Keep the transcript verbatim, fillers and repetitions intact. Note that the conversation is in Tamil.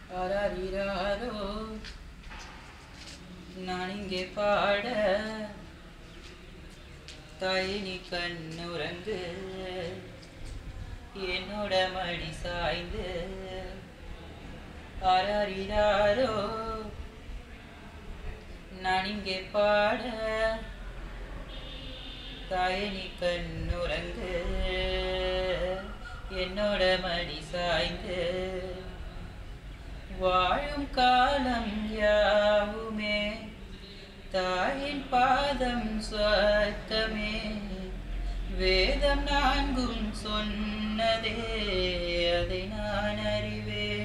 ஆராரிராரோ நான் இங்கே பாட தாயே நீ கண்ணுறங்கு என்னோட மடி சாய்ந்து ஆராரிராரோ நான் இங்கே பாட தாயே நீ கண்ணுறங்கு என்னோட மடி சாய்ந்து வாழும் காலம் யாவுமே தாயின் பாதம் சொர்க்கமே வேதம் நான்கும் சொன்னதே அதை